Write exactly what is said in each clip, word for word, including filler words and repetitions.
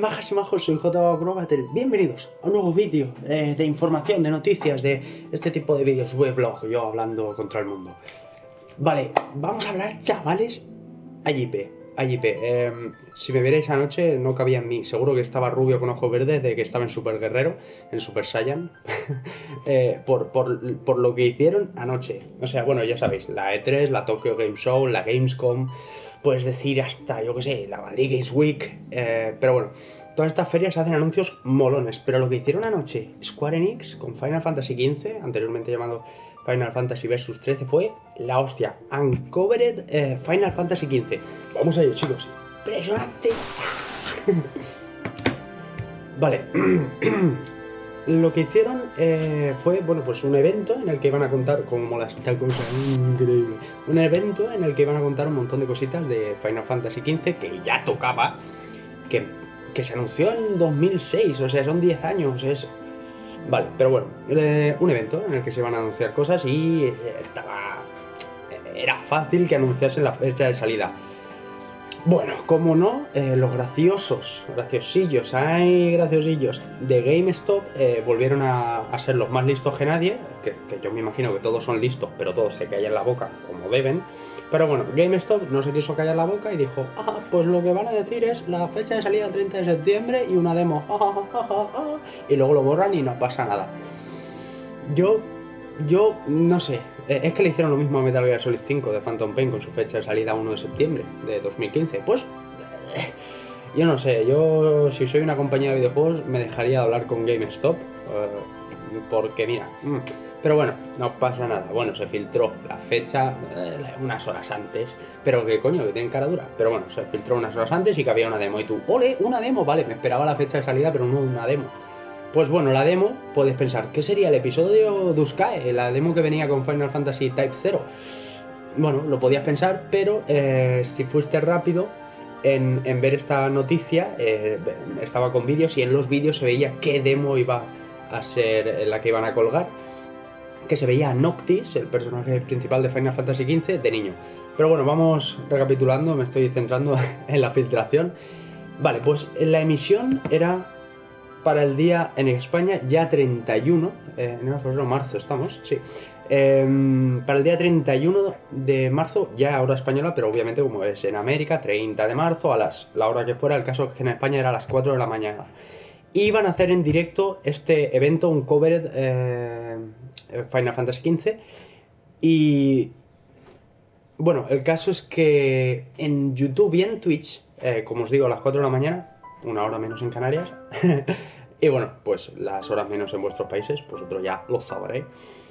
majas y majos, soy J. Cromatel. Bienvenidos a un nuevo vídeo eh, de información, de noticias, de este tipo de vídeos weblog, yo hablando contra el mundo. Vale, vamos a hablar, chavales, a J P, a J P. Eh, si me vierais anoche, no cabía en mí. Seguro que estaba rubio con ojos verdes, de que estaba en Super Guerrero, en Super Saiyan, eh, por, por, por lo que hicieron anoche. O sea, bueno, ya sabéis, la E tres, la Tokyo Game Show, la Gamescom, puedes decir hasta, yo qué sé, la Madrid Games Week, eh, pero bueno, todas estas ferias hacen anuncios molones, pero lo que hicieron anoche Square Enix con Final Fantasy quince, anteriormente llamado Final Fantasy Versus trece, fue la hostia. Uncovered eh, Final Fantasy quince. Vamos a ello, chicos. Impresionante. Vale. Lo que hicieron eh, fue, bueno, pues un evento en el que iban a contar, como la esta cosa increíble, un evento en el que iban a contar un montón de cositas de Final Fantasy quince, que ya tocaba, que, que se anunció en dos mil seis, o sea, son diez años, es... Vale, pero bueno, eh, un evento en el que se iban a anunciar cosas y eh, estaba... era fácil que anunciasen la fecha de salida. Bueno, como no, eh, los graciosos, graciosillos, ay, graciosillos de GameStop eh, volvieron a, a ser los más listos que nadie, que, que yo me imagino que todos son listos, pero todos se callan la boca como deben. Pero bueno, GameStop no se quiso callar la boca y dijo, ah, pues lo que van a decir es la fecha de salida treinta de septiembre y una demo, ja, ja, ja, ja, ja, y luego lo borran y no pasa nada. Yo... Yo no sé, es que le hicieron lo mismo a Metal Gear Solid cinco de Phantom Pain con su fecha de salida uno de septiembre de dos mil quince. Pues yo no sé, yo si soy una compañía de videojuegos me dejaría de hablar con GameStop, uh, porque mira, mm, pero bueno, no pasa nada. Bueno, se filtró la fecha eh, unas horas antes, pero que coño, que tienen cara dura. Pero bueno, se filtró unas horas antes y que había una demo y tú, ole, una demo, vale, me esperaba la fecha de salida, pero no una demo. Pues bueno, la demo, puedes pensar, ¿qué sería el episodio Duskae? La demo que venía con Final Fantasy Type cero. Bueno, lo podías pensar, pero eh, si fuiste rápido en, en ver esta noticia, eh, estaba con vídeos y en los vídeos se veía qué demo iba a ser la que iban a colgar. Que se veía a Noctis, el personaje principal de Final Fantasy quince, de niño. Pero bueno, vamos recapitulando, me estoy centrando en la filtración. Vale, pues la emisión era... para el día en España ya treinta y uno, eh, enero, febrero, marzo estamos, sí. Eh, para el día treinta y uno de marzo, ya hora española, pero obviamente como es en América, treinta de marzo, a las, la hora que fuera, el caso es que en España era a las cuatro de la mañana. Iban a hacer en directo este evento, un covered eh, Final Fantasy quince, y... bueno, el caso es que en YouTube y en Twitch, eh, como os digo, a las cuatro de la mañana, una hora menos en Canarias, y bueno, pues las horas menos en vuestros países, vosotros ya lo sabréis.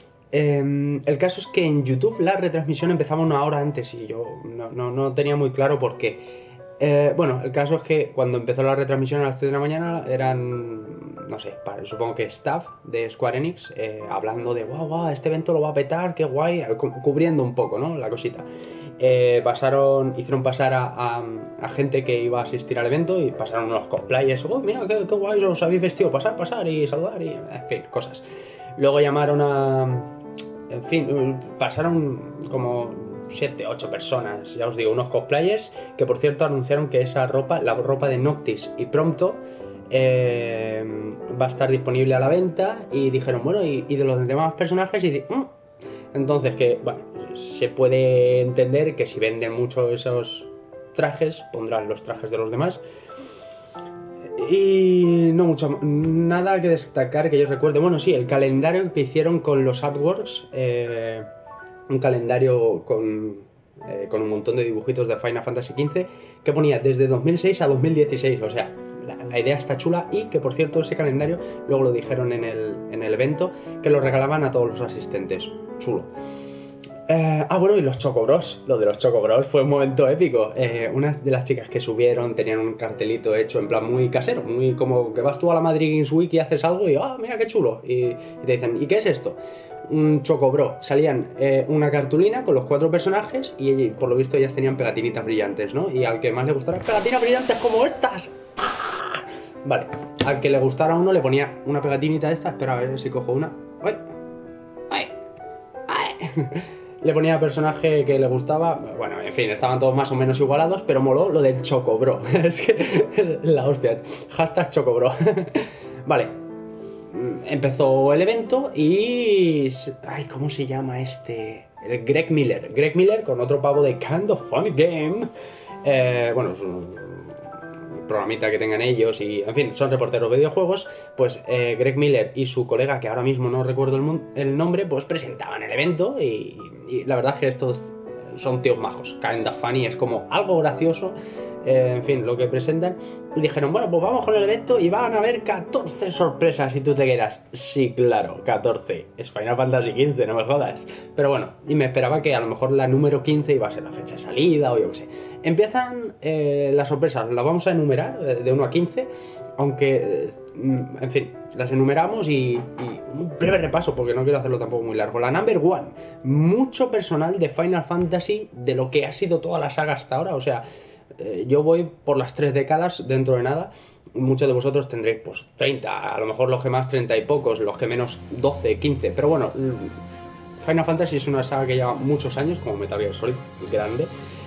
Eh, el caso es que en YouTube la retransmisión empezaba una hora antes y yo no, no, no tenía muy claro por qué. Eh, bueno, el caso es que cuando empezó la retransmisión a las tres de la mañana eran, no sé, para, supongo que staff de Square Enix eh, hablando de guau, guau, este evento lo va a petar, qué guay, cu cubriendo un poco, ¿no? La cosita. Eh, pasaron, hicieron pasar a, a, a gente que iba a asistir al evento y pasaron unos cosplayers, oh, mira, qué, qué guay os habéis vestido, pasar, pasar y saludar y, en fin, cosas. Luego llamaron a, en fin, pasaron como siete, ocho personas, ya os digo, unos cosplayers que por cierto anunciaron que esa ropa, la ropa de Noctis y Prompto, eh, va a estar disponible a la venta y dijeron, bueno, y, y de los demás personajes y de, mm. Entonces que, bueno, se puede entender que si venden mucho esos trajes, pondrán los trajes de los demás. Y no mucho, nada que destacar que yo recuerde. Bueno, sí, el calendario que hicieron con los artworks, eh, un calendario con, eh, con un montón de dibujitos de Final Fantasy quince que ponía desde dos mil seis a dos mil dieciséis, o sea, la, la idea está chula y que por cierto ese calendario, luego lo dijeron en el, en el evento, que lo regalaban a todos los asistentes. Chulo. Eh, ah, bueno, y los Choco Bros. Lo de los Choco Bros fue un momento épico. Eh, una de las chicas que subieron tenían un cartelito hecho en plan muy casero, muy como que vas tú a la Madrid Games Week y haces algo y ¡ah, mira qué chulo! Y, y te dicen, ¿y qué es esto? Un Choco Bro. Salían eh, una cartulina con los cuatro personajes y por lo visto ellas tenían pegatinitas brillantes, ¿no? Y al que más le gustara, ¡pegatinas brillantes como estas! ¡Ah! Vale, al que le gustara a uno le ponía una pegatinita de esta, espera a ver si cojo una. ¡Ay! ¡Ay! ¡Ay! le ponía personaje que le gustaba. Bueno, en fin, estaban todos más o menos igualados, pero moló lo del Chocobro. Es que la hostia. Hashtag Chocobro. Vale. Empezó el evento y... Ay, ¿cómo se llama este? El Greg Miller. Greg Miller con otro pavo de Kind of Funny Game. Eh, bueno, es un programita que tengan ellos y, en fin, son reporteros de videojuegos. Pues eh, Greg Miller y su colega, que ahora mismo no recuerdo el, el nombre, pues presentaban el evento y, y la verdad es que estos son tíos majos. Kind of Funny es como algo gracioso, eh, en fin, lo que presentan. Y dijeron, bueno, pues vamos con el evento y van a haber catorce sorpresas si tú te quedas. Sí, claro, catorce. Es Final Fantasy quince, no me jodas. Pero bueno, y me esperaba que a lo mejor la número quince iba a ser la fecha de salida o yo qué sé. Empiezan eh, las sorpresas, las vamos a enumerar eh, de uno a quince, aunque, eh, en fin, las enumeramos y, y un breve repaso, porque no quiero hacerlo tampoco muy largo. La number one, mucho personal de Final Fantasy, de lo que ha sido toda la saga hasta ahora, o sea... Yo voy por las tres décadas dentro de nada. Muchos de vosotros tendréis pues treinta, a lo mejor los que más treinta y pocos, los que menos doce, quince. Pero bueno, Final Fantasy es una saga que lleva muchos años, como Metal Gear Solid, grande.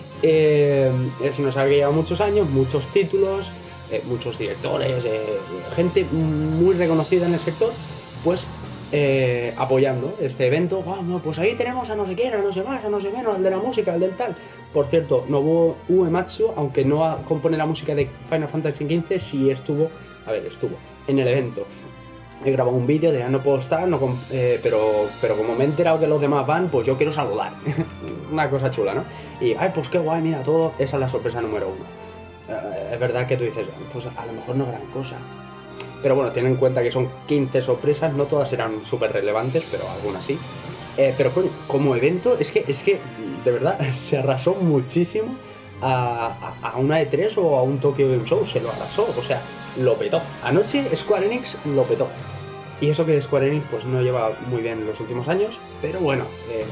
Eh, es una saga que lleva muchos años, muchos títulos, eh, muchos directores, eh, gente muy reconocida en el sector, pues eh, apoyando este evento. Vamos, pues ahí tenemos a no sé quién, a no sé más, a no sé menos, al de la música, al del tal. Por cierto, Nobuo Uematsu, aunque no compone la música de Final Fantasy quince, sí estuvo, a ver, estuvo en el evento. He grabado un vídeo de ya no puedo estar, no, eh, pero, pero como me he enterado que los demás van, pues yo quiero saludar. Una cosa chula, ¿no? Y, ay, pues qué guay, mira, todo, esa es la sorpresa número uno. Eh, es verdad que tú dices, pues a lo mejor no gran cosa. Pero bueno, ten en cuenta que son quince sorpresas, no todas serán súper relevantes, pero algunas sí. Eh, pero coño, como evento, es que, es que de verdad se arrasó muchísimo a, a, a una E tres o a un Tokyo Game Show, se lo arrasó, o sea, lo petó. Anoche Square Enix lo petó. Y eso que Square Enix pues no lleva muy bien en los últimos años, pero bueno, eh,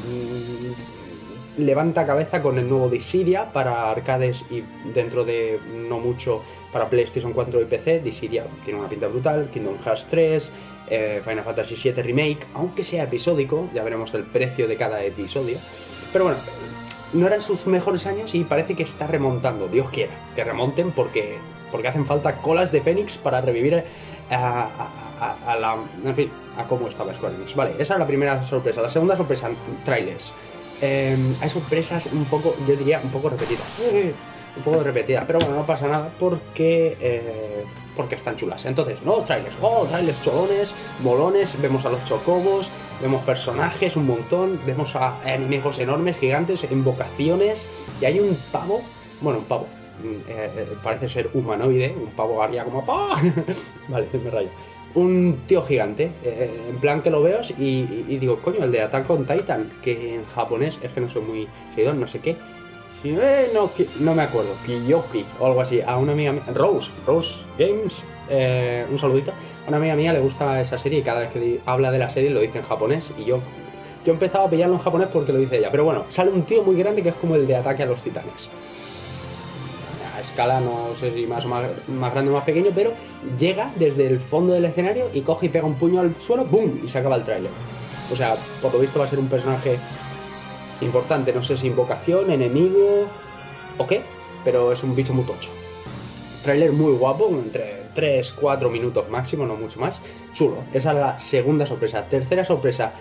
levanta cabeza con el nuevo Dissidia para arcades y dentro de no mucho para PlayStation cuatro y P C. Dissidia tiene una pinta brutal, Kingdom Hearts tres, eh, Final Fantasy siete Remake, aunque sea episódico, ya veremos el precio de cada episodio. Pero bueno, no eran sus mejores años y parece que está remontando, Dios quiera, que remonten porque, porque hacen falta colas de Fénix para revivir a, a, a, a la... en fin, a cómo estaba Square Enix. Vale, esa es la primera sorpresa. La segunda sorpresa, trailers. Eh, hay sorpresas un poco, yo diría, un poco repetidas. Eh, un poco repetidas, pero bueno, no pasa nada porque eh, porque están chulas. Entonces, nuevos trailers, oh, trailers cholones, molones, vemos a los chocobos, vemos personajes, un montón, vemos a enemigos enormes, gigantes, invocaciones, y hay un pavo, bueno, un pavo, eh, eh, parece ser humanoide, un pavo haría como ¡pah! Vale, me rayo. Un tío gigante, eh, en plan que lo veo y, y, y digo, coño, el de Attack on Titan, que en japonés es que no soy muy seguidor, no sé qué. Si, eh, no, no me acuerdo, Kiyoki o algo así, a una amiga mía, Rose, Rose Games, eh, un saludito. A una amiga mía le gusta esa serie y cada vez que habla de la serie lo dice en japonés y yo, yo he empezado a pillarlo en japonés porque lo dice ella. Pero bueno, sale un tío muy grande que es como el de Ataque a los Titanes. Escala no sé si más o más, más grande o más pequeño, pero llega desde el fondo del escenario y coge y pega un puño al suelo, ¡boom! Y se acaba el tráiler. O sea, por lo visto va a ser un personaje importante, no sé si invocación, enemigo o qué, pero es un bicho muy tocho. Tráiler muy guapo, entre tres cuatro minutos máximo, no mucho más. Chulo, esa es la segunda sorpresa. Tercera sorpresa,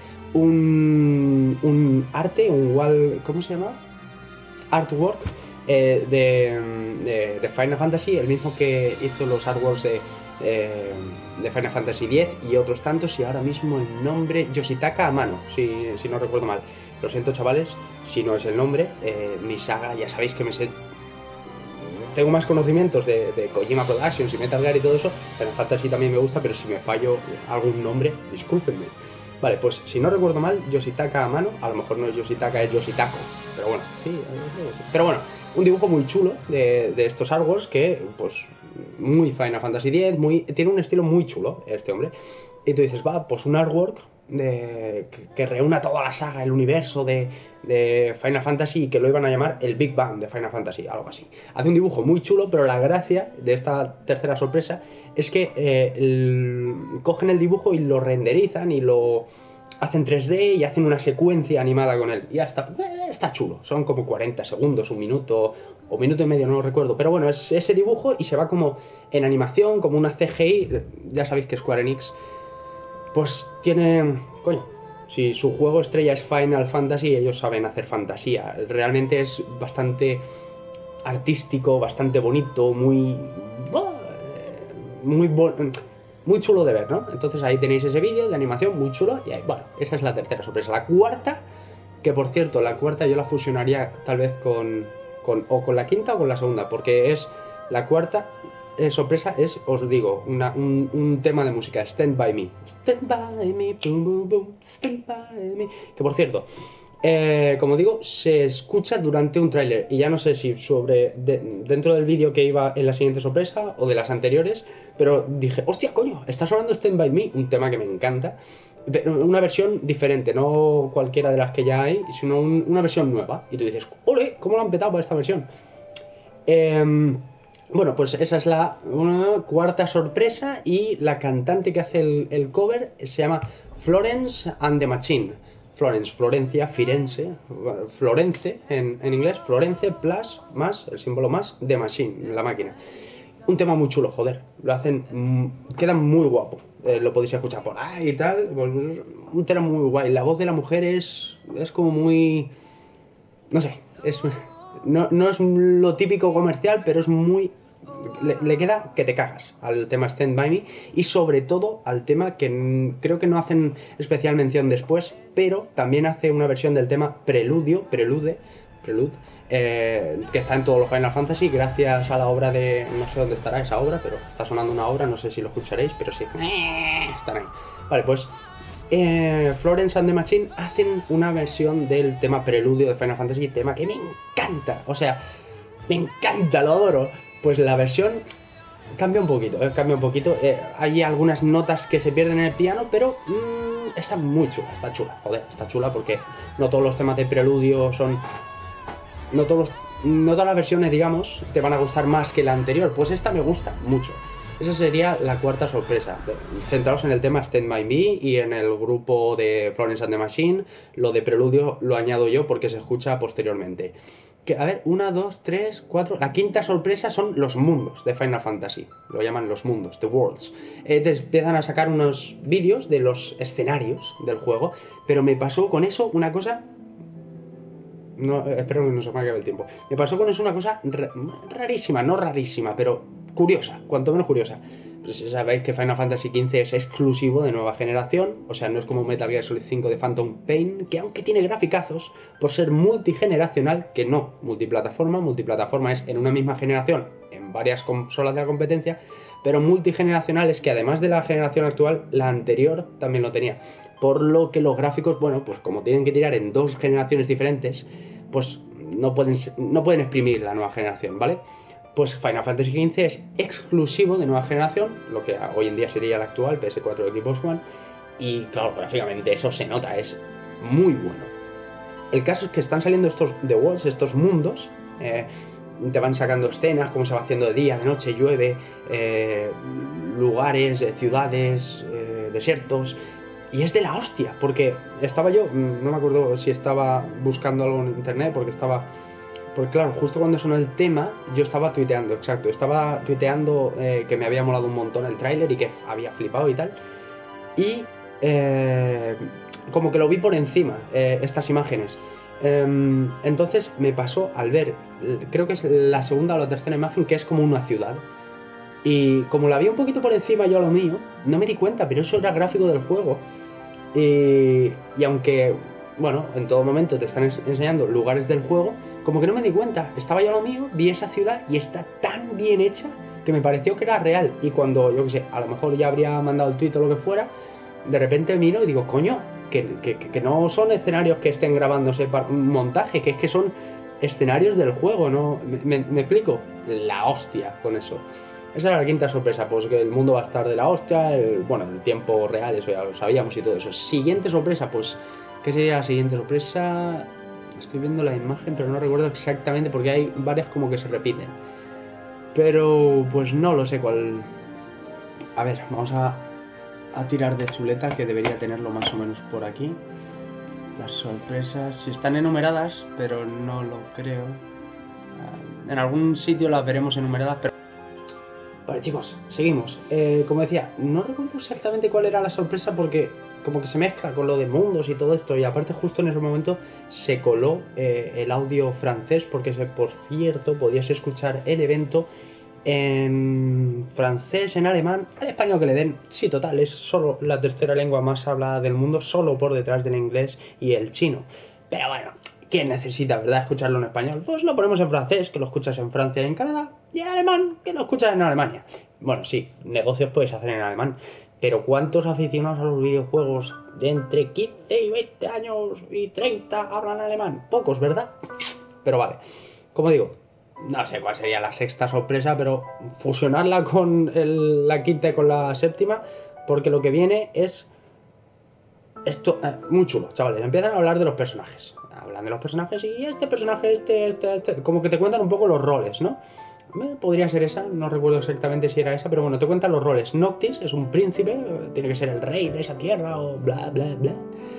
un, un arte, un wall, ¿cómo se llama? Artwork. Eh, de, de, de Final Fantasy, el mismo que hizo los artworks de, eh, de Final Fantasy diez y otros tantos, y ahora mismo el nombre, Yoshitaka Amano, si, si no recuerdo mal. Lo siento, chavales, si no es el nombre. Eh, mi saga, ya sabéis que me sé... Tengo más conocimientos de, de Kojima Productions y Metal Gear y todo eso. Final Fantasy también me gusta, pero si me fallo algún nombre, discúlpenme. Vale, pues si no recuerdo mal, Yoshitaka Amano, a lo mejor no es Yoshitaka, es Yoshitako, pero bueno, sí, pero bueno, un dibujo muy chulo de, de estos artworks que, pues, muy Final Fantasy diez, muy, tiene un estilo muy chulo este hombre. Y tú dices, va, pues un artwork de, que, que reúna toda la saga, el universo de, de Final Fantasy, y que lo iban a llamar el Big Bang de Final Fantasy, algo así. Hace un dibujo muy chulo, pero la gracia de esta tercera sorpresa es que eh, el, cogen el dibujo y lo renderizan y lo... hacen tres D y hacen una secuencia animada con él. Y ya está, eh, está chulo. Son como cuarenta segundos, un minuto o minuto y medio, no lo recuerdo. Pero bueno, es ese dibujo y se va como en animación, como una C G I. Ya sabéis que Square Enix, pues tiene... Coño, si su juego estrella es Final Fantasy, ellos saben hacer fantasía. Realmente es bastante artístico, bastante bonito, muy... Muy, muy chulo de ver, ¿no? Entonces ahí tenéis ese vídeo de animación muy chulo. Y ahí, bueno, esa es la tercera sorpresa. La cuarta, que por cierto, la cuarta yo la fusionaría tal vez con... con o con la quinta o con la segunda, porque es... La cuarta eh, sorpresa es, os digo, una, un, un tema de música, Stand By Me. Stand By Me, boom, boom, boom, Stand By Me. Que por cierto... Eh, como digo, se escucha durante un tráiler y ya no sé si sobre de, dentro del vídeo que iba en la siguiente sorpresa o de las anteriores, pero dije, hostia, coño, está sonando Stand By Me, un tema que me encanta, una versión diferente, no cualquiera de las que ya hay, sino un, una versión nueva. Y tú dices, ole, ¿cómo lo han petado para esta versión? Eh, bueno, pues esa es la una cuarta sorpresa y la cantante que hace el, el cover se llama Florence and the Machine. Florence, Florencia, Firenze, Florence en, en inglés, Florence plus, más, el símbolo más, de Machine, la máquina. Un tema muy chulo, joder, lo hacen, mmm, queda muy guapo, eh, lo podéis escuchar por ahí y tal, pues, un tema muy guay. La voz de la mujer es, es como muy, no sé, es, no, no es lo típico comercial, pero es muy... Le, le queda que te cagas al tema Stand By Me y sobre todo al tema que creo que no hacen especial mención después, pero también hace una versión del tema Preludio, Prelude, Prelude, eh, que está en todos los Final Fantasy gracias a la obra de... no sé dónde estará esa obra, pero está sonando una obra, no sé si lo escucharéis, pero sí, están ahí. Vale, pues eh, Florence and the Machine hacen una versión del tema Preludio de Final Fantasy, tema que me encanta, o sea, me encanta, lo adoro. Pues la versión cambia un poquito, eh, cambia un poquito. Eh, hay algunas notas que se pierden en el piano, pero mmm, está muy chula, está chula, joder, está chula porque no todos los temas de preludio son... No, todos los... no todas las versiones, digamos, te van a gustar más que la anterior. Pues esta me gusta mucho. Esa sería la cuarta sorpresa. Centrados en el tema Stand By Me y en el grupo de Florence and the Machine. Lo de preludio lo añado yo porque se escucha posteriormente. Que, a ver, una, dos, tres, cuatro... La quinta sorpresa son los mundos de Final Fantasy. Lo llaman los mundos, the worlds. Eh, te empiezan a sacar unos vídeos de los escenarios del juego. Pero me pasó con eso una cosa... No, espero que no se me acabe el tiempo. Me pasó con eso una cosa rarísima, no rarísima, pero curiosa, cuanto menos curiosa. Pues sabéis que Final Fantasy quince es exclusivo de nueva generación, o sea, no es como Metal Gear Solid cinco de Phantom Pain, que aunque tiene graficazos, por ser multigeneracional, que no multiplataforma, multiplataforma es en una misma generación, en varias consolas de la competencia, pero multigeneracional es que además de la generación actual, la anterior también lo tenía. Por lo que los gráficos, bueno, pues como tienen que tirar en dos generaciones diferentes, pues no pueden, no pueden exprimir la nueva generación, ¿vale? Pues Final Fantasy quince es exclusivo de nueva generación, lo que hoy en día sería el actual P S cuatro de Xbox One, y claro, gráficamente eso se nota, es muy bueno. El caso es que están saliendo estos The Worlds, estos mundos, eh, te van sacando escenas, cómo se va haciendo de día, de noche, llueve, eh, lugares, eh, ciudades, eh, desiertos... Y es de la hostia, porque estaba yo, no me acuerdo si estaba buscando algo en internet, porque estaba... Porque claro, justo cuando sonó el tema, yo estaba tuiteando, exacto, estaba tuiteando eh, que me había molado un montón el tráiler y que había flipado y tal. Y eh, como que lo vi por encima, eh, estas imágenes. Eh, entonces me pasó al ver, creo que es la segunda o la tercera imagen, que es como una ciudad. Y como la vi un poquito por encima yo a lo mío, no me di cuenta, pero eso era gráfico del juego. Y, y aunque, bueno, en todo momento te están enseñando lugares del juego, como que no me di cuenta. Estaba yo a lo mío, vi esa ciudad y está tan bien hecha que me pareció que era real. Y cuando, yo qué sé, a lo mejor ya habría mandado el tweet o lo que fuera, de repente miro y digo, coño, que, que, que no son escenarios que estén grabándose para un montaje, que es que son escenarios del juego, ¿no? ¿Me, me, me explico? La hostia con eso. Esa era la quinta sorpresa, pues que el mundo va a estar de la hostia, el, bueno, el tiempo real, eso ya lo sabíamos y todo eso. Siguiente sorpresa, pues, ¿qué sería la siguiente sorpresa? Estoy viendo la imagen, pero no recuerdo exactamente porque hay varias como que se repiten. Pero, pues no lo sé cuál... A ver, vamos a... a tirar de chuleta, que debería tenerlo más o menos por aquí. Las sorpresas, si están enumeradas, pero no lo creo. En algún sitio las veremos enumeradas, pero... Vale, chicos, seguimos. Eh, como decía, no recuerdo exactamente cuál era la sorpresa porque como que se mezcla con lo de mundos y todo esto, y aparte justo en ese momento se coló eh, el audio francés, porque por cierto podías escuchar el evento en francés, en alemán, al español que le den. Sí, total, es solo la tercera lengua más hablada del mundo, solo por detrás del inglés y el chino. Pero bueno, ¿quién necesita, verdad, escucharlo en español? Pues lo ponemos en francés, que lo escuchas en Francia y en Canadá, y en alemán, que lo escuchas en Alemania. Bueno, sí, negocios puedes hacer en alemán, pero ¿cuántos aficionados a los videojuegos de entre quince y veinte años y treinta hablan alemán? Pocos, ¿verdad? Pero vale, como digo, no sé cuál sería la sexta sorpresa, pero fusionarla con el, la quinta y con la séptima, porque lo que viene es esto, eh, muy chulo, chavales. Empiezan a hablar de los personajes, hablan de los personajes y este personaje, este, este, este, como que te cuentan un poco los roles, ¿no? Podría ser esa, no recuerdo exactamente si era esa, pero bueno, te cuentan los roles. Noctis es un príncipe, tiene que ser el rey de esa tierra o bla, bla, bla.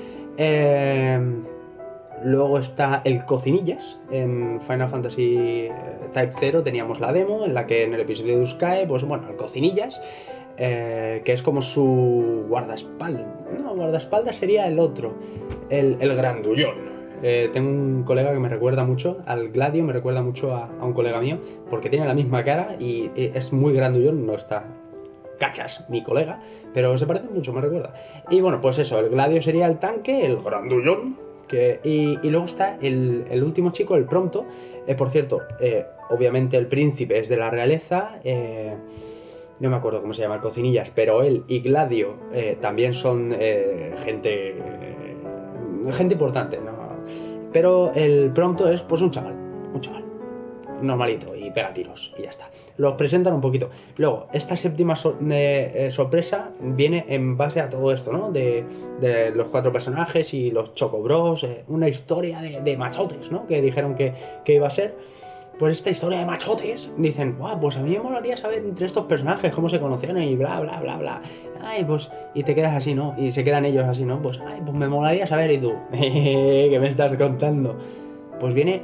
Eh... Luego está el Cocinillas. En Final Fantasy Type cero teníamos la demo en la que en el episodio de Uskae, pues bueno, el Cocinillas, eh, que es como su guardaespaldas. No, guardaespaldas sería el otro, el, el Grandullón. Eh, tengo un colega que me recuerda mucho, al Gladio me recuerda mucho a, a un colega mío, porque tiene la misma cara y, y es muy grandullón, no está cachas mi colega, pero se parece mucho, me recuerda. Y bueno, pues eso, el Gladio sería el tanque, el Grandullón. Que, y, y luego está el, el último chico, el Prompto. Eh, por cierto, eh, obviamente el príncipe es de la realeza. Eh, no me acuerdo cómo se llama el Cocinillas, pero él y Gladio eh, también son eh, gente. Eh, gente importante, ¿no? Pero el Prompto es pues un chaval. Un chaval. Normalito y pega tiros y ya está. Los presentan un poquito. Luego, esta séptima so eh, eh, sorpresa viene en base a todo esto, ¿no? De, de los cuatro personajes y los Chocobros, eh, una historia de, de machotes, ¿no? Que dijeron que, que iba a ser. Pues esta historia de machotes, dicen, guau, pues a mí me molaría saber entre estos personajes cómo se conocieron y bla, bla, bla, bla. Ay, pues, y te quedas así, ¿no? Y se quedan ellos así, ¿no? Pues, ay, pues me molaría saber, y tú, ¿qué me estás contando? Pues viene...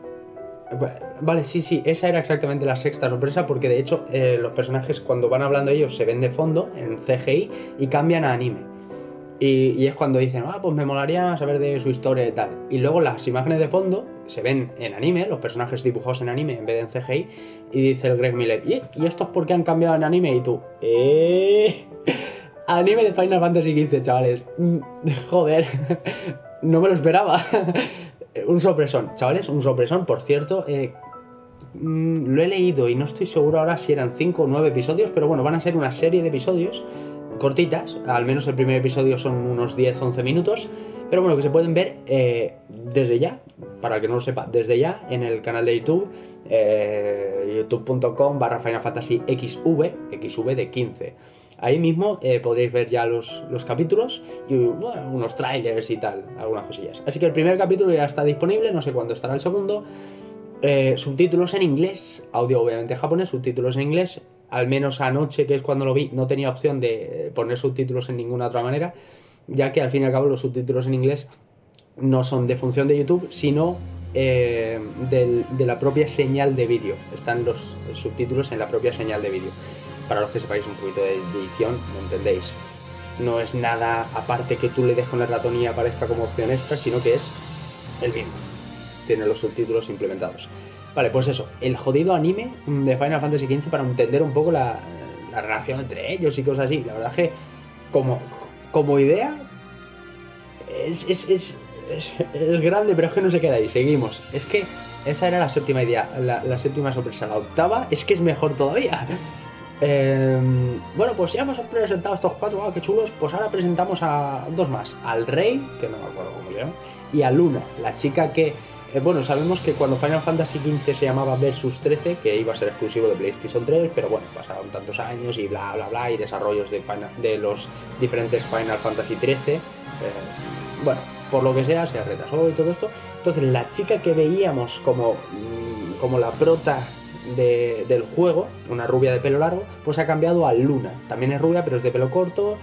Vale, sí, sí, esa era exactamente la sexta sorpresa, porque de hecho eh, los personajes cuando van hablando ellos se ven de fondo en C G I y cambian a anime. Y, y es cuando dicen, ah, pues me molaría saber de su historia y tal. Y luego las imágenes de fondo se ven en anime, los personajes dibujados en anime en vez de en C G I. Y dice el Greg Miller, ¿y, ¿y estos por qué han cambiado en anime? Y tú, eh... anime de Final Fantasy quince, chavales. Joder, no me lo esperaba. Un sorpresón, chavales, un sorpresón, por cierto, eh, mmm, lo he leído y no estoy seguro ahora si eran cinco o nueve episodios, pero bueno, van a ser una serie de episodios cortitas, al menos el primer episodio son unos diez a once minutos, pero bueno, que se pueden ver eh, desde ya, para el que no lo sepa, desde ya en el canal de YouTube, eh, youtube punto com barra Final Fantasy X V, X V de quince. Ahí mismo eh, podréis ver ya los, los capítulos y bueno, unos trailers y tal, algunas cosillas. Así que el primer capítulo ya está disponible, no sé cuándo estará el segundo. Eh, subtítulos en inglés, audio obviamente japonés, subtítulos en inglés. Al menos anoche, que es cuando lo vi, no tenía opción de poner subtítulos en ninguna otra manera, ya que al fin y al cabo los subtítulos en inglés no son de función de YouTube, sino eh, del, de la propia señal de vídeo. Están los subtítulos en la propia señal de vídeo. Para los que sepáis un poquito de edición, ¿me entendéis? No es nada aparte que tú le des con el ratón y aparezca como opción extra, sino que es el mismo. Tiene los subtítulos implementados. Vale, pues eso, el jodido anime de Final Fantasy quince para entender un poco la, la relación entre ellos y cosas así. La verdad es que como, como idea es, es, es, es, es grande, pero es que no se queda ahí. Seguimos. Es que esa era la séptima idea, la, la séptima sorpresa. La octava es que es mejor todavía. Eh, bueno, pues ya hemos presentado estos cuatro, wow, qué chulos. Pues ahora presentamos a dos más, al Rey, que no me acuerdo cómo se llama, y a Luna, la chica que eh, bueno, sabemos que cuando Final Fantasy quince se llamaba Versus trece, que iba a ser exclusivo de PlayStation tres, pero bueno, pasaron tantos años y bla bla bla, y desarrollos de, Final, de los diferentes Final Fantasy trece, eh, bueno, por lo que sea, se retrasó y todo esto. Entonces la chica que veíamos como, como la prota De, del juego, una rubia de pelo largo, pues ha cambiado a Luna. También es rubia, pero es de pelo corto.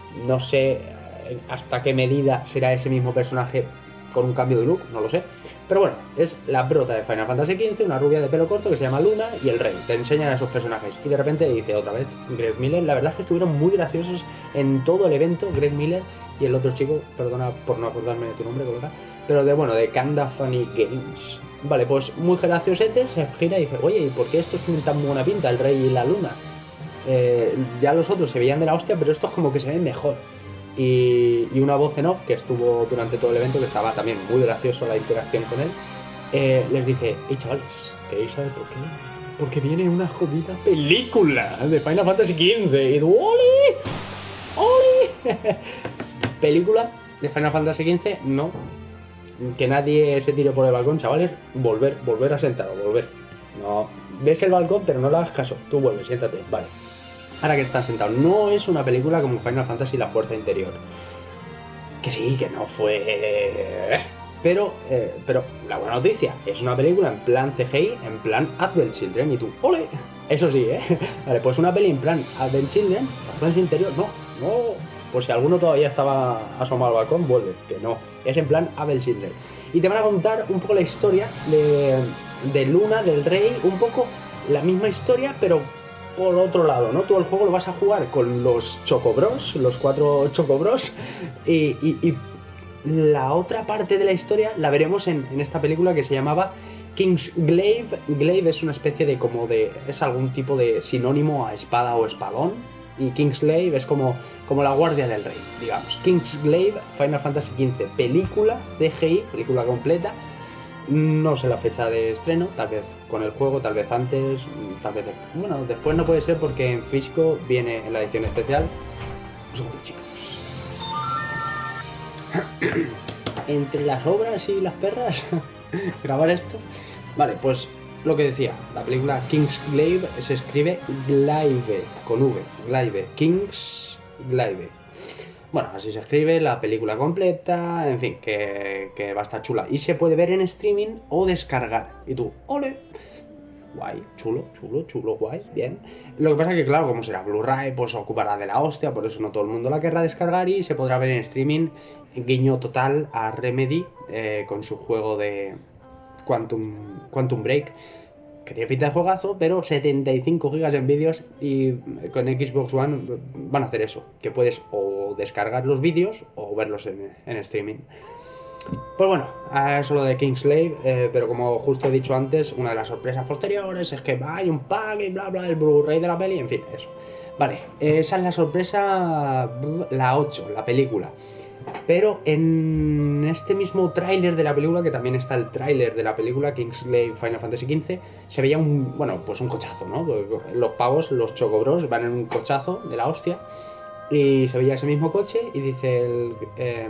No sé hasta qué medida será ese mismo personaje con un cambio de look, no lo sé. Pero bueno, es la prota de Final Fantasy quince, una rubia de pelo corto que se llama Luna, y el rey. Te enseñan a esos personajes. Y de repente dice otra vez, Greg Miller. La verdad es que estuvieron muy graciosos en todo el evento, Greg Miller y el otro chico, perdona por no acordarme de tu nombre, colega, pero de, bueno, de Kanda Funny Games. Vale, pues muy graciosete, se gira y dice, oye, ¿y por qué estos tienen tan buena pinta, el rey y la luna? Eh, ya los otros se veían de la hostia, pero estos como que se ven mejor. Y, y una voz en off que estuvo durante todo el evento, que estaba también muy gracioso la interacción con él, eh, les dice, hey chavales, ¿queréis saber por qué? Porque viene una jodida película de Final Fantasy quince. Y tú, ¡ole! ¡ole! Película de Final Fantasy quince, no. Que nadie se tire por el balcón, chavales. Volver, volver a sentado, volver. No, ves el balcón, pero no le hagas caso. Tú vuelves, siéntate, vale. Ahora que estás sentado, no es una película como Final Fantasy La Fuerza Interior. Que sí, que no fue... Pero, eh, pero la buena noticia, es una película en plan C G I, en plan Advent Children, y tú, ¡ole! Eso sí, ¿eh? Vale, pues una peli en plan Advent Children, La Fuerza Interior, no, no. Pues si alguno todavía estaba asomado al balcón, vuelve, que no. Es en plan Advent Children. Y te van a contar un poco la historia de, de Luna, del rey, un poco la misma historia, pero por otro lado, ¿no? Todo el juego lo vas a jugar con los Chocobros, los cuatro Chocobros, y, y, y la otra parte de la historia la veremos en, en esta película que se llamaba Kingsglaive. Glaive es una especie de como de... es algún tipo de sinónimo a espada o espadón, y Kingsglaive es como, como la guardia del rey, digamos. Kingsglaive, Final Fantasy quince, película, C G I, película completa. No sé la fecha de estreno, tal vez con el juego, tal vez antes, tal vez después. Bueno, después no puede ser porque en físico viene en la edición especial. Un segundo, chicos. Entre las obras y las perras, grabar esto. Vale, pues lo que decía, la película Kingsglaive se escribe Glaive, con V, Glaive, Kingsglaive. Bueno, así se escribe, la película completa, en fin, que, que va a estar chula. Y se puede ver en streaming o descargar. Y tú, ¡ole! Guay, chulo, chulo, chulo, guay, bien. Lo que pasa es que, claro, como será Blu-ray, pues ocupará de la hostia, por eso no todo el mundo la querrá descargar y se podrá ver en streaming. Guiño total a Remedy eh, con su juego de Quantum, Quantum Break, que tiene pinta de juegazo, pero setenta y cinco gigas en vídeos, y con Xbox One van a hacer eso, que puedes o descargar los vídeos o verlos en, en streaming. Pues bueno, eso lo de Kingsglaive, eh, pero como justo he dicho antes, una de las sorpresas posteriores es que hay un pack y bla bla, el Blu-ray de la peli, en fin, eso. Vale, esa es la sorpresa, la ocho, la película. Pero en este mismo tráiler de la película, que también está el tráiler de la película Kingsglaive Final Fantasy quince, se veía un, bueno, pues un cochazo, ¿no? Los pavos, los chocobros, van en un cochazo de la hostia, y se veía ese mismo coche y dice el... Eh,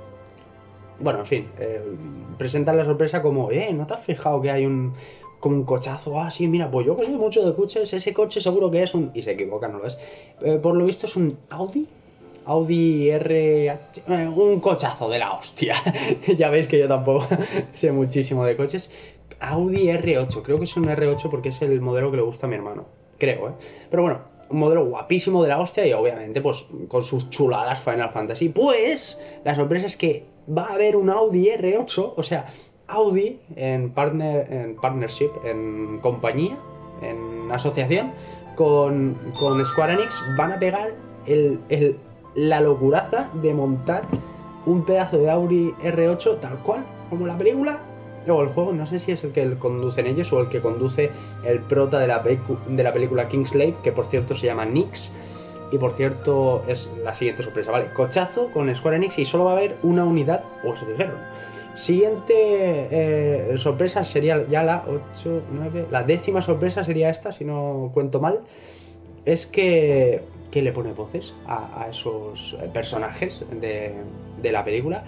bueno, en fin, eh, presentan la sorpresa como, eh, ¿no te has fijado que hay un... como un cochazo? Ah, sí, mira, pues yo que sé mucho de coches, ese coche seguro que es un... y se equivoca, no lo es. Eh, por lo visto es un Audi... Audi R H, eh, un cochazo de la hostia. Ya veis que yo tampoco sé muchísimo de coches. Audi R ocho, creo que es un R ocho porque es el modelo que le gusta a mi hermano. Creo, ¿eh? Pero bueno, un modelo guapísimo de la hostia y obviamente pues con sus chuladas Final Fantasy. Pues la sorpresa es que va a haber un Audi R ocho, o sea, Audi en, partner, en partnership, en compañía, en asociación con, con Square Enix, van a pegar el... el la locuraza de montar un pedazo de Audi R ocho tal cual como la película. Luego el juego, no sé si es el que conducen ellos o el que conduce el prota de la, de la película Kingsglaive, que por cierto se llama Nix. Y por cierto es la siguiente sorpresa, vale, cochazo con Square Enix y solo va a haber una unidad, o eso dijeron. Siguiente eh, sorpresa sería ya la ocho, nueve, la décima sorpresa sería esta, si no cuento mal. Es que que le pone voces a, a esos personajes de, de la película.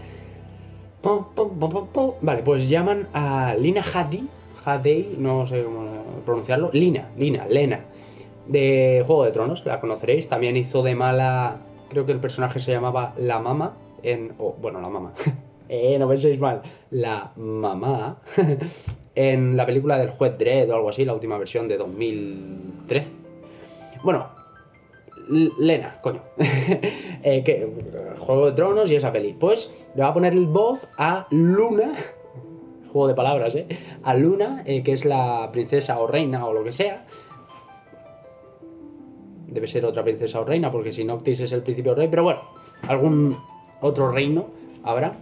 Vale, pues llaman a Lina Headey, Headey, no sé cómo pronunciarlo, Lina, Lina, Lena, de Juego de Tronos, la conoceréis. También hizo de mala, creo que el personaje se llamaba La Mama, en, oh, bueno, La Mama, eh, no penséis mal, La Mamá, en la película del Juez Dredd o algo así, la última versión de dos mil trece. Bueno, Lena, coño. eh, que, Juego de Tronos y esa peli. Pues le va a poner el voz a Luna. Juego de palabras, ¿eh? A Luna, eh, que es la princesa o reina o lo que sea. Debe ser otra princesa o reina, porque si Noctis es el príncipe o rey. Pero bueno, algún otro reino habrá.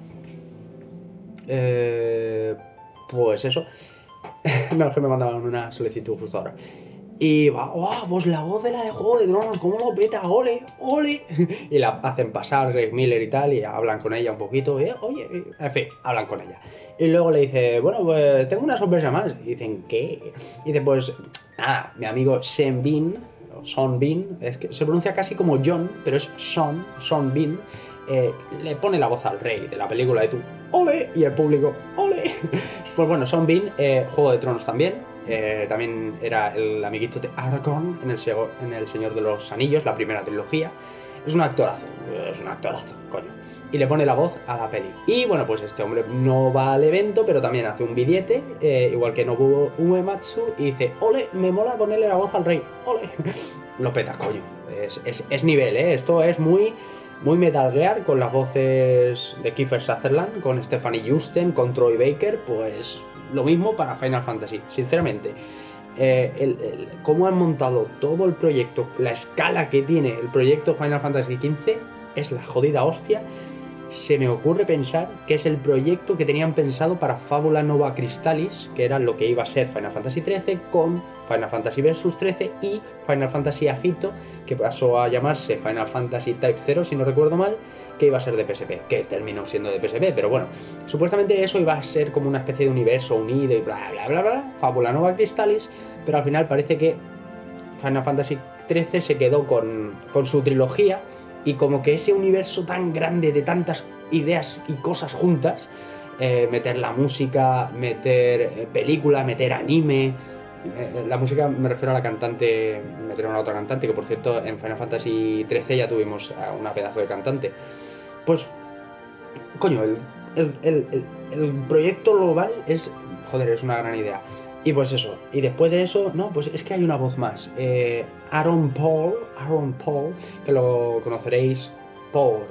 Eh, pues eso. No, es que me mandaban una solicitud justo ahora. Y va, ¡oh! Pues la voz de la de Juego de Tronos, ¿cómo lo peta? ¡Ole! ¡Ole! Y la hacen pasar Greg Miller y tal, y hablan con ella un poquito, ¿eh? Oye, en fin, hablan con ella. Y luego le dice, bueno, pues tengo una sorpresa más. Y dicen, ¿qué? Y dice, pues, nada, mi amigo Sean Bean, o Sean Bean, es que se pronuncia casi como John, pero es Sean, Sean Bean, eh, le pone la voz al rey de la película de tú, ¡ole! Y el público, ¡ole! Pues bueno, Sean Bean, eh, Juego de Tronos también. Eh, también era el amiguito de Aragorn en el, en el Señor de los Anillos, la primera trilogía. Es un actorazo, es un actorazo, coño. Y le pone la voz a la peli. Y bueno, pues este hombre no va al evento, pero también hace un billete, eh, igual que Nobuo Uematsu, y dice, ole, me mola ponerle la voz al rey, ole. Lo peta, coño. Es, es, es nivel, ¿eh? Esto es muy... Muy Metal Gear, con las voces de Kiefer Sutherland, con Stephanie Houston, con Troy Baker, pues lo mismo para Final Fantasy, sinceramente. Eh, el, el, cómo han montado todo el proyecto, la escala que tiene el proyecto Final Fantasy quince, es la jodida hostia. Se me ocurre pensar que es el proyecto que tenían pensado para Fábula Nova Crystallis, que era lo que iba a ser Final Fantasy trece, con Final Fantasy Versus trece y Final Fantasy Agito, que pasó a llamarse Final Fantasy Type cero, si no recuerdo mal, que iba a ser de P S P, que terminó siendo de P S P, pero bueno, supuestamente eso iba a ser como una especie de universo unido y bla bla bla bla, Fábula Nova Crystallis, pero al final parece que Final Fantasy trece se quedó con, con su trilogía. Y como que ese universo tan grande de tantas ideas y cosas juntas, eh, meter la música, meter eh, película, meter anime, eh, la música me refiero a la cantante, meter a una otra cantante, que por cierto en Final Fantasy trece ya tuvimos a una pedazo de cantante. Pues, coño, el, el, el, el, el proyecto global es, joder, es una gran idea. Y pues eso, y después de eso, no, pues es que hay una voz más. Eh, Aaron Paul, Aaron Paul, que lo conoceréis por...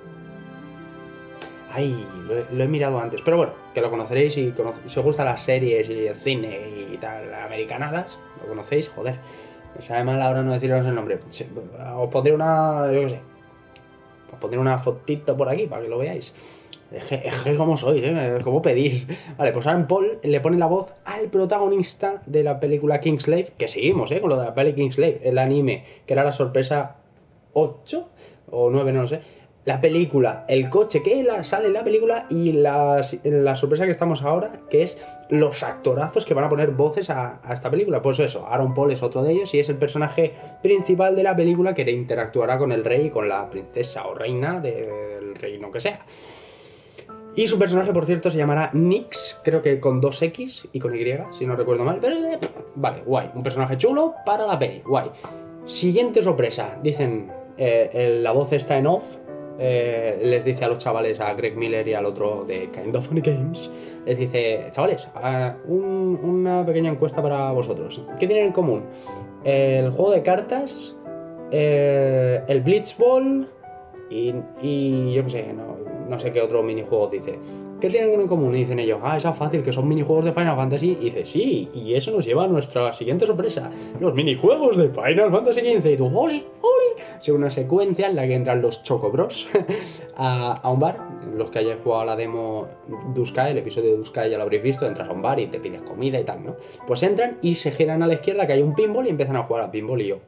Ay, lo he, lo he mirado antes, pero bueno, que lo conoceréis y cono... si os gustan las series y el cine y tal, americanadas, lo conocéis, joder. Me sabe mal ahora no deciros el nombre. Os pondré una, yo qué sé, os pondré una fotito por aquí para que lo veáis. Es que, es que como sois, ¿eh? ¿Cómo pedís? Vale, pues Aaron Paul le pone la voz al protagonista de la película Kingslave, que seguimos, ¿eh? Con lo de la peli Kingslave, el anime, que era la sorpresa ocho o nueve, no lo sé. La película, el coche que la, sale en la película y la, la sorpresa que estamos ahora, que es los actorazos que van a poner voces a, a esta película. Pues eso, Aaron Paul es otro de ellos y es el personaje principal de la película que interactuará con el rey y con la princesa o reina del reino que sea. Y su personaje, por cierto, se llamará Nyx, creo que con dos X y con Y, si no recuerdo mal. Pero, eh, vale, guay. Un personaje chulo para la peli, guay. Siguiente sorpresa. Dicen, eh, el, la voz está en off. Eh, les dice a los chavales, a Greg Miller y al otro de Kind of Funny Games, les dice, chavales, uh, un, una pequeña encuesta para vosotros. ¿Qué tienen en común? El juego de cartas, eh, el Blitzball y, y yo qué sé, no... no sé qué otro minijuego dice. ¿Qué tienen en común? Y dicen ellos, ah, esa es fácil, que son minijuegos de Final Fantasy. Y dice, sí, y eso nos lleva a nuestra siguiente sorpresa, los minijuegos de Final Fantasy quince. Y tú, ¡ole, ole! Es una secuencia en la que entran los Choco Bros a, a un bar. Los que hayáis jugado a la demo Duscae, el episodio de Duscae ya lo habréis visto, entras a un bar y te pides comida y tal, ¿no? Pues entran y se giran a la izquierda, que hay un pinball, y empiezan a jugar al pinball. Y yo,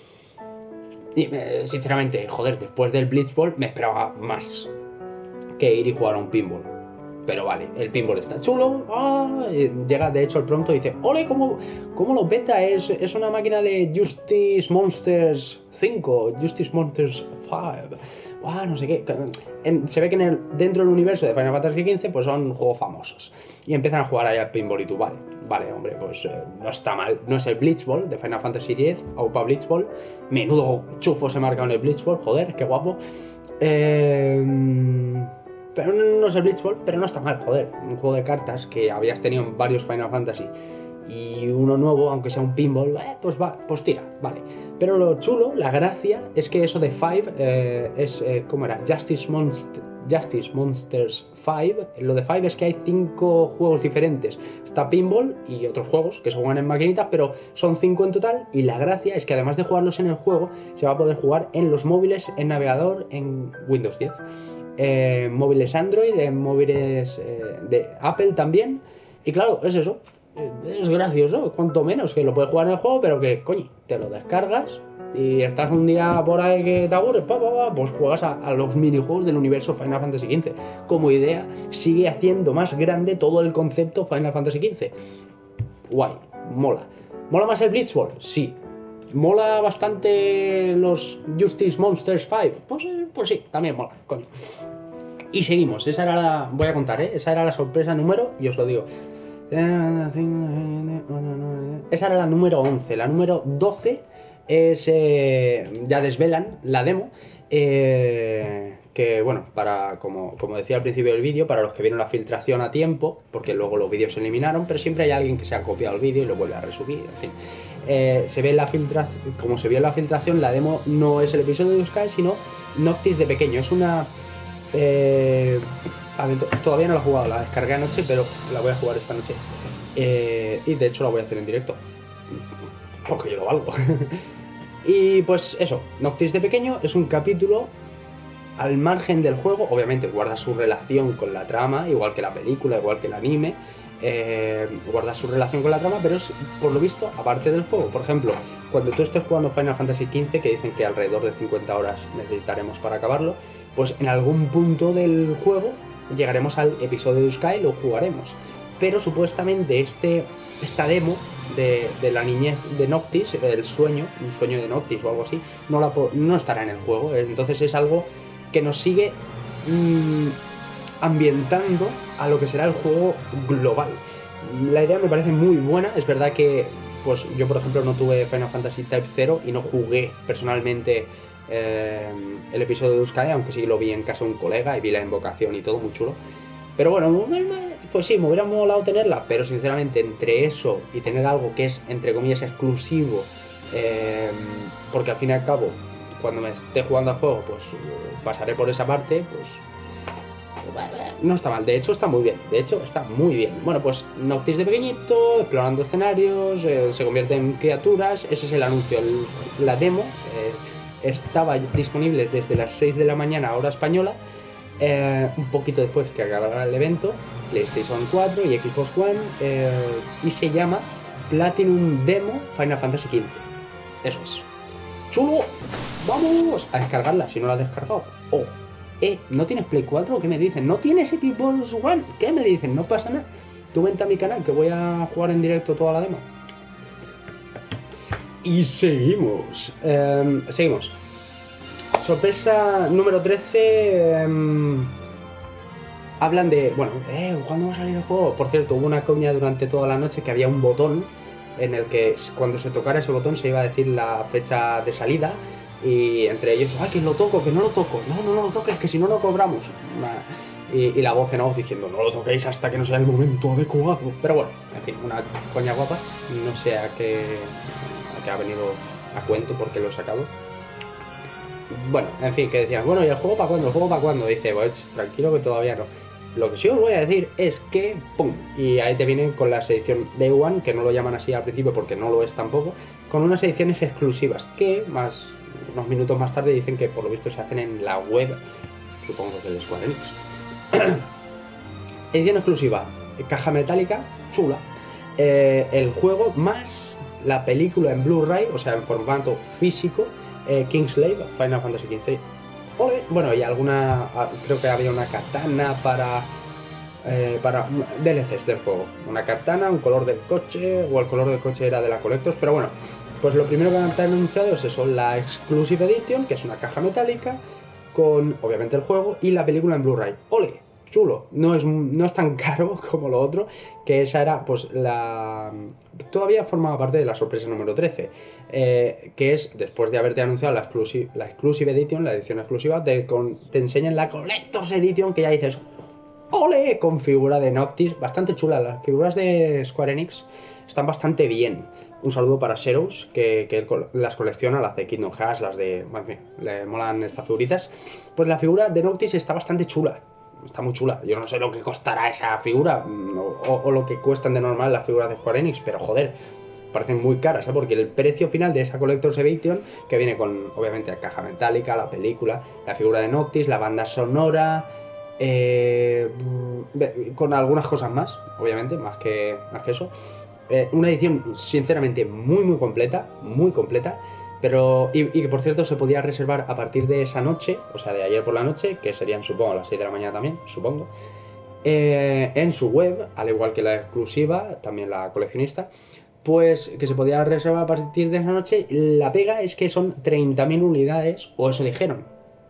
y, eh, sinceramente, joder, después del Blitzball me esperaba más que ir y jugar a un pinball. Pero vale, el pinball está chulo. ¡Ah! Llega de hecho el pronto y dice, ¡ole! ¿Cómo, cómo lo peta? Es, es una máquina de Justice Monsters cinco, Justice Monsters cinco. ¡Ah! No sé qué. En, se ve que en el, dentro del universo de Final Fantasy quince pues son juegos famosos. Y empiezan a jugar ahí al pinball y tú, vale. Vale, hombre, pues eh, no está mal. No es el Blitzball de Final Fantasy diez, Aupa Blitzball. Menudo chufo se marca en el Blitzball, joder, qué guapo. Eh... Pero no es el Blitzball, pero no está mal, joder. Un juego de cartas que habías tenido en varios Final Fantasy y uno nuevo, aunque sea un pinball, eh, pues va, pues tira, vale. Pero lo chulo, la gracia, es que eso de Five eh, es, eh, ¿cómo era? Justice, Monst Justice Monsters cinco. Lo de Five es que hay cinco juegos diferentes. Está pinball y otros juegos que se juegan en maquinitas, pero son cinco en total. Y la gracia es que además de jugarlos en el juego, se va a poder jugar en los móviles, en navegador, en Windows diez. Eh, móviles Android, en móviles eh, de Apple también. Y claro, es eso. Es gracioso, cuanto menos, que lo puedes jugar en el juego, pero que, coño, te lo descargas y estás un día por ahí que te aburres, pa, pa, pa, pues juegas a, a los minijuegos del universo Final Fantasy quince. Como idea, sigue haciendo más grande todo el concepto Final Fantasy quince. Guay, mola. ¿Mola más el Blitzball? Sí. ¿Mola bastante los Justice Monsters cinco? Pues, pues sí, también mola, coño. Y seguimos, esa era la... Voy a contar, ¿eh? Esa era la sorpresa número, y os lo digo. Esa era la número once. La número doce es... Eh, ya desvelan la demo. Eh, que, bueno, para como, como decía al principio del vídeo, para los que vieron la filtración a tiempo, porque luego los vídeos se eliminaron, pero siempre hay alguien que se ha copiado el vídeo y lo vuelve a resubir, en fin. Eh, se ve la filtración, como se vio en la filtración, la demo no es el episodio de Sky, sino Noctis de pequeño. Es una... Eh, todavía no la he jugado, la descargué anoche, pero la voy a jugar esta noche. Eh, y de hecho la voy a hacer en directo, porque yo lo valgo. Y pues eso, Noctis de pequeño es un capítulo al margen del juego. Obviamente guarda su relación con la trama, igual que la película, igual que el anime. Eh, guarda su relación con la trama, pero es, por lo visto, aparte del juego. Por ejemplo, cuando tú estés jugando Final Fantasy quince, que dicen que alrededor de cincuenta horas necesitaremos para acabarlo, pues en algún punto del juego llegaremos al episodio de Sky y lo jugaremos. Pero supuestamente este, esta demo de, de la niñez de Noctis, el sueño, un sueño de Noctis o algo así, no, la, no estará en el juego. Entonces es algo que nos sigue mmm, ambientando a lo que será el juego global. La idea me parece muy buena. Es verdad que pues yo, por ejemplo, no tuve Final Fantasy Type cero y no jugué personalmente eh, el episodio de Sky, aunque sí lo vi en casa de un colega y vi la invocación y todo, muy chulo. Pero bueno, pues sí, me hubiera molado tenerla, pero sinceramente entre eso y tener algo que es, entre comillas, exclusivo, eh, porque al fin y al cabo, cuando me esté jugando al juego, pues pasaré por esa parte, pues no está mal. De hecho está muy bien, de hecho está muy bien. Bueno, pues Noctis de pequeñito, explorando escenarios, eh, se convierte en criaturas. Ese es el anuncio, el, la demo eh, estaba disponible desde las seis de la mañana hora española, eh, un poquito después que acabara el evento, PlayStation cuatro y Xbox One, eh, y se llama Platinum Demo Final Fantasy quince. Eso es chulo. Vamos a descargarla si no la has descargado. Oh, eh, ¿no tienes Play cuatro? ¿Qué me dicen? ¿No tienes Xbox One? ¿Qué me dicen? No pasa nada. Tú vente a mi canal que voy a jugar en directo toda la demo. Y seguimos. Eh, seguimos. Sorpresa número trece. Eh, hablan de... Bueno, eh, ¿cuándo va a salir el juego? Por cierto, hubo una coña durante toda la noche que había un botón en el que cuando se tocara ese botón se iba a decir la fecha de salida. Y entre ellos, ¡ay, que lo toco, que no lo toco! No, no, no lo toques, que si no, no cobramos. Y, y la voz en off diciendo, no lo toquéis hasta que no sea el momento adecuado. Pero bueno, en fin, una coña guapa. No sé a qué, a qué ha venido a cuento, porque lo he sacado. Bueno, en fin, que decían, bueno, ¿y el juego para cuándo? ¿El juego para cuándo? Dice, pues tranquilo que todavía no. Lo que sí os voy a decir es que, ¡pum! Y ahí te vienen con la edición Day One, que no lo llaman así al principio porque no lo es tampoco, con unas ediciones exclusivas que, más unos minutos más tarde, dicen que por lo visto se hacen en la web, supongo que de Square Enix. Edición exclusiva, caja metálica, chula, eh, el juego más la película en Blu-ray, o sea, en formato físico, eh, Kingslave, Final Fantasy quince. Ole. Bueno, y alguna, creo que había una katana para eh, para D L Cs del juego, una katana, un color del coche, o el color del coche era de la Collectors, pero bueno, pues lo primero que han anunciado es eso, la Exclusive Edition, que es una caja metálica con obviamente el juego y la película en Blu-ray. ¡Ole! Chulo, no es, no es tan caro como lo otro, que esa era pues la... todavía formaba parte de la sorpresa número trece, eh, que es, después de haberte anunciado la Exclusive, la exclusive Edition, la edición exclusiva, te, con, te enseñan la Collector's Edition, que ya dices, ¡ole! Con figura de Noctis, bastante chula, las figuras de Square Enix están bastante bien. Un saludo para Xerox, que, que las colecciona, las de Kingdom Hearts, las de... En fin, le molan estas figuritas. Pues la figura de Noctis está bastante chula. Está muy chula. Yo no sé lo que costará esa figura, o, o, o lo que cuestan de normal las figuras de Square Enix, pero joder, parecen muy caras, ¿eh? Porque el precio final de esa Collector's Edition, que viene con, obviamente, la caja metálica, la película, la figura de Noctis, la banda sonora... Eh, con algunas cosas más, obviamente, más que, más que eso. Eh, una edición, sinceramente, muy, muy completa, muy completa. Pero, y, y que por cierto se podía reservar a partir de esa noche, o sea, de ayer por la noche, que serían, supongo, a las seis de la mañana también, supongo, eh, en su web, al igual que la exclusiva, también la coleccionista, pues que se podía reservar a partir de esa noche. La pega es que son treinta mil unidades, o eso dijeron.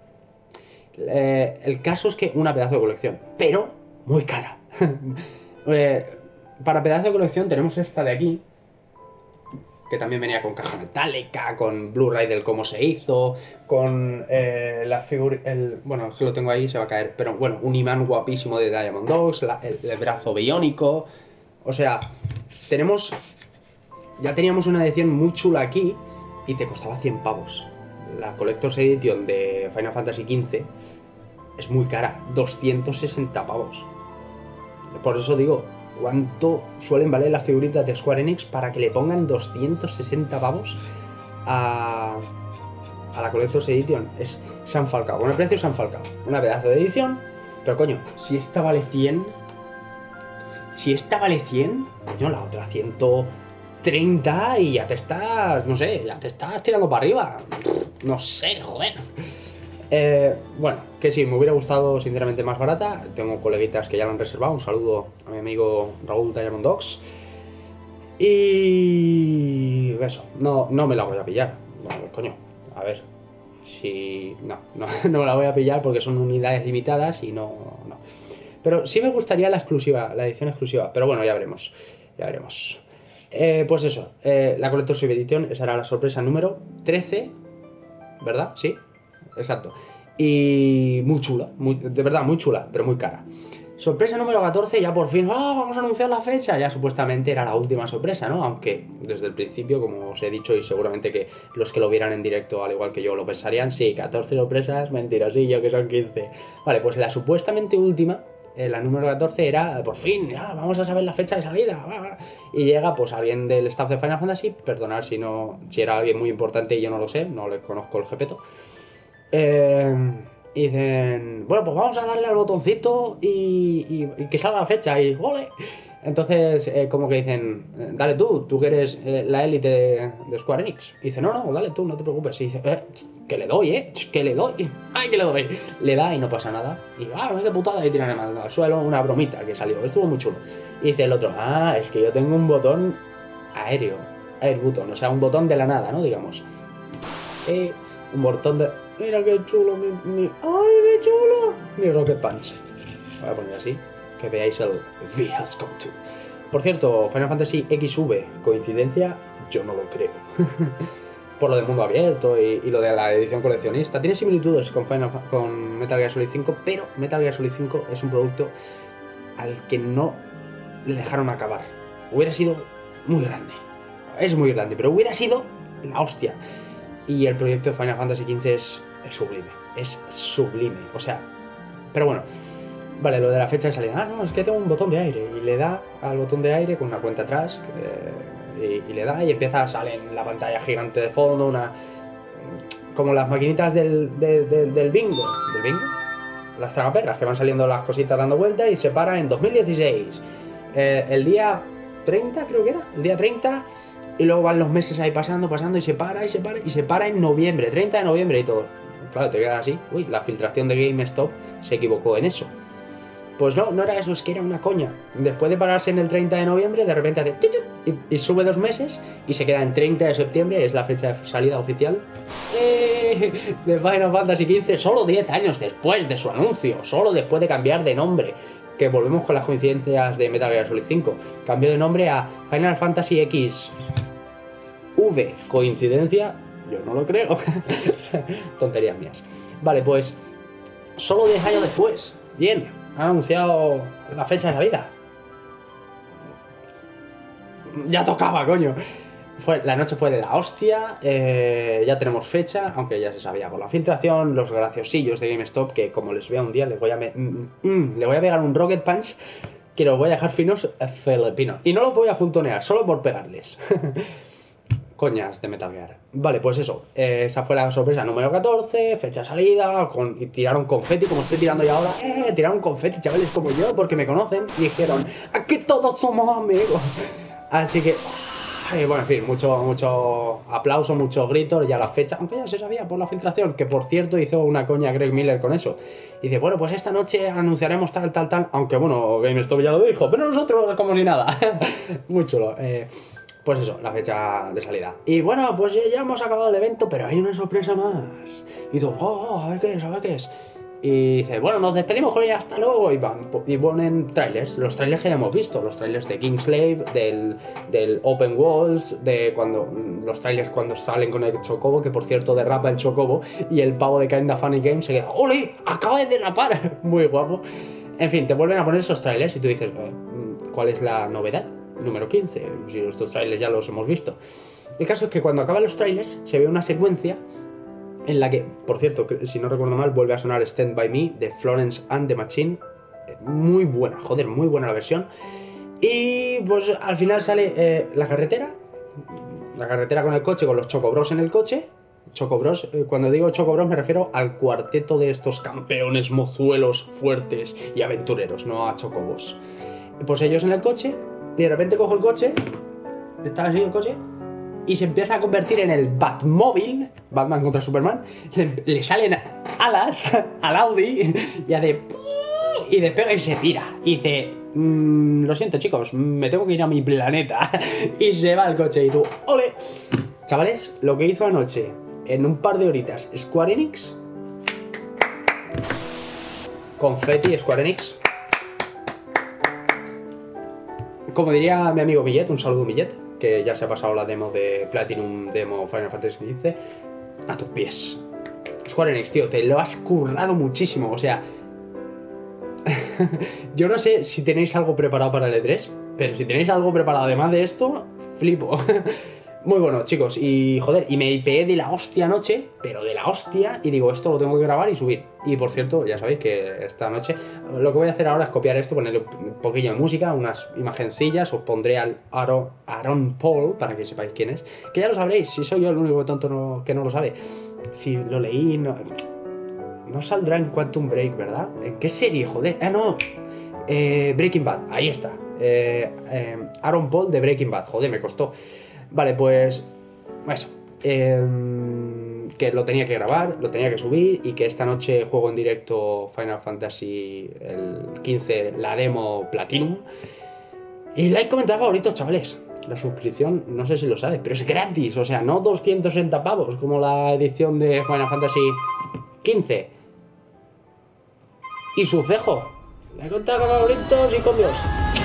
Eh, el caso es que una pedazo de colección, pero muy cara. eh, para pedazo de colección tenemos esta de aquí, que también venía con caja metálica, con Blu-ray del cómo se hizo, con eh, la figura... El, bueno, es que lo tengo ahí, se va a caer, pero bueno, un imán guapísimo de Diamond Dogs, la, el, el brazo biónico... O sea, tenemos... Ya teníamos una edición muy chula aquí y te costaba cien pavos. La Collector's Edition de Final Fantasy quince es muy cara, doscientos sesenta pavos. Por eso digo, ¿cuánto suelen valer las figuritas de Square Enix para que le pongan doscientos sesenta pavos a, a la Collector's Edition? Es San Falcao, con el precio San Falcao. Una pedazo de edición, pero coño, si esta vale cien, si esta vale cien, coño, la otra ciento treinta y ya te estás, no sé, ya te estás tirando para arriba. No sé, joder. Eh, bueno, que sí, me hubiera gustado sinceramente más barata. Tengo coleguitas que ya lo han reservado. Un saludo a mi amigo Raúl Diamond Dogs. Y eso, no, no me la voy a pillar. Bueno, coño, a ver. Si. No, no, no me la voy a pillar porque son unidades limitadas y no. no. Pero sí me gustaría la exclusiva, la edición exclusiva. Pero bueno, ya veremos. Ya veremos. Eh, pues eso, eh, la Collector's Edition, esa era la sorpresa número trece, ¿verdad? Sí, exacto. Y muy chula, muy, de verdad muy chula, pero muy cara. Sorpresa número catorce, ya por fin, ¡ah! Vamos a anunciar la fecha. Ya supuestamente era la última sorpresa, ¿no? Aunque desde el principio, como os he dicho, y seguramente que los que lo vieran en directo, al igual que yo, lo pensarían, sí, catorce sorpresas, mentirosillo, que son quince. Vale, pues la supuestamente última, la número catorce, era, por fin, ya, vamos a saber la fecha de salida. Y llega, pues, alguien del staff de Final Fantasy, perdonad si no, si era alguien muy importante y yo no lo sé, no le conozco el jepeto. Eh, y dicen, bueno, pues vamos a darle al botoncito y, y, y que salga la fecha, y ¡ole! Entonces, eh, como que dicen, dale tú, tú que eres eh, la élite de, de Square Enix. Y dice, no, no, dale tú, no te preocupes. Y dice, eh, que le doy, eh, que le doy, ay, que le doy. Le da y no pasa nada. Y ah, qué putada, y tiran al suelo una bromita que salió, estuvo muy chulo. Y dice el otro, ah, es que yo tengo un botón aéreo, air button, o sea, un botón de la nada, ¿no? Digamos. Eh, un botón de... Mira qué chulo, mi, mi... ¡Ay, qué chulo! Mi Rocket Punch. Voy a poner así, que veáis el V has come to. Por cierto, Final Fantasy equis ve, ¿coincidencia? Yo no lo creo. Por lo del mundo abierto y, y lo de la edición coleccionista. Tiene similitudes con, Final, con Metal Gear Solid cinco, pero Metal Gear Solid cinco es un producto al que no le dejaron acabar. Hubiera sido muy grande. Es muy grande, pero hubiera sido la hostia. Y el proyecto de Final Fantasy quince es, es sublime. Es sublime. O sea, pero bueno. Vale, lo de la fecha de salida. Ah, no, es que tengo un botón de aire. Y le da al botón de aire con una cuenta atrás. Eh, y, y le da y empieza a salir en la pantalla gigante de fondo una... Como las maquinitas del, de, de, del bingo. ¿Del bingo? Las tragaperras, que van saliendo las cositas dando vueltas y se para en dos mil dieciséis. Eh, el día treinta, creo que era. El día treinta... Y luego van los meses ahí pasando, pasando, y se para, y se para, y se para en noviembre, treinta de noviembre y todo. Claro, te quedas así. Uy, la filtración de GameStop se equivocó en eso. Pues no, no era eso, es que era una coña. Después de pararse en el treinta de noviembre, de repente hace... Y, y sube dos meses y se queda en treinta de septiembre, es la fecha de salida oficial ¡Eh! de Final Fantasy quince, solo diez años después de su anuncio, solo después de cambiar de nombre. Que volvemos con las coincidencias de Metal Gear Solid cinco. Cambió de nombre a Final Fantasy equis ve. ¿Coincidencia? Yo no lo creo. Tonterías mías. Vale, pues solo diez años después. Bien, ha anunciado la fecha de salida. ya tocaba, coño. Fue, la noche fue de la hostia, eh, ya tenemos fecha, aunque ya se sabía por la filtración, los graciosillos de GameStop, que como les vea un día, les voy a, me, mm, mm, le voy a pegar un Rocket Punch, que los voy a dejar finos eh, filipinos. Y no los voy a funtonear, solo por pegarles. Coñas de Metal Gear. Vale, pues eso, eh, esa fue la sorpresa número catorce, fecha de salida, con, y tiraron confeti, como estoy tirando yo ahora, eh, tiraron confeti, chavales como yo, porque me conocen, y dijeron, aquí todos somos amigos. Así que... Eh, bueno, en fin, mucho, mucho aplauso, muchos gritos, ya la fecha, aunque ya se sabía por la filtración, que por cierto hizo una coña Greg Miller con eso. Y dice, bueno, pues esta noche anunciaremos tal, tal, tal, aunque bueno, GameStop ya lo dijo, pero nosotros como si nada. Muy chulo. Eh, pues eso, la fecha de salida. Y bueno, pues ya hemos acabado el evento, pero hay una sorpresa más. Y tú, oh, oh, a ver qué es, a ver qué es. Y dice, bueno, nos despedimos con ella, hasta luego. Y van, y ponen trailers, los trailers que ya hemos visto, los trailers de Kingslave, del, del Open Walls, de cuando los trailers cuando salen con el Chocobo, que por cierto derrapa el Chocobo, y el pavo de Kinda Funny Games se queda, ¡ole! ¡Acaba de derrapar! Muy guapo. En fin, te vuelven a poner esos trailers y tú dices, ¿cuál es la novedad? Número quince, si estos trailers ya los hemos visto. El caso es que cuando acaban los trailers se ve una secuencia en la que, por cierto, si no recuerdo mal, vuelve a sonar Stand By Me de Florence and the Machine. Muy buena, joder, muy buena la versión. Y pues al final sale eh, la carretera, la carretera con el coche, con los Chocobros en el coche. Chocobros, eh, cuando digo Chocobros me refiero al cuarteto de estos campeones mozuelos fuertes y aventureros, no a Chocobos. Pues ellos en el coche, y de repente cojo el coche, está así el coche, y se empieza a convertir en el Batmóvil, Batman contra Superman, le, le salen alas al Audi y hace... y despega y se tira. Y dice, mmm, lo siento chicos, me tengo que ir a mi planeta. Y se va el coche y tú, ¡ole! Chavales, lo que hizo anoche, en un par de horitas, Square Enix, confeti Square Enix. Como diría mi amigo Millet, un saludo Millet, que ya se ha pasado la demo de Platinum Demo Final Fantasy quince, a tus pies. Square Enix, tío, te lo has currado muchísimo, o sea... Yo no sé si tenéis algo preparado para el E tres, pero si tenéis algo preparado además de esto, flipo. Muy bueno, chicos, y joder, y me pegué de la hostia anoche, pero de la hostia, y digo, esto lo tengo que grabar y subir. Y por cierto, ya sabéis que esta noche lo que voy a hacer ahora es copiar esto, ponerle un poquillo de música, unas imagencillas, os pondré al Aaron, Aaron Paul, para que sepáis quién es, que ya lo sabréis, si soy yo el único tonto no, que no lo sabe. Si lo leí, no, no saldrá en Quantum Break, ¿verdad? ¿En qué serie, joder? Ah, no, eh, Breaking Bad, ahí está. Eh, eh, Aaron Paul de Breaking Bad, joder, me costó. Vale, pues eso, eh, que lo tenía que grabar, lo tenía que subir y que esta noche juego en directo Final Fantasy el quince, la demo Platinum. Y like, comentar, favoritos, chavales. La suscripción, no sé si lo sabes, pero es gratis, o sea, no doscientos sesenta pavos como la edición de Final Fantasy quince. Y sus dejo. Like, comentar, favoritos y con Dios.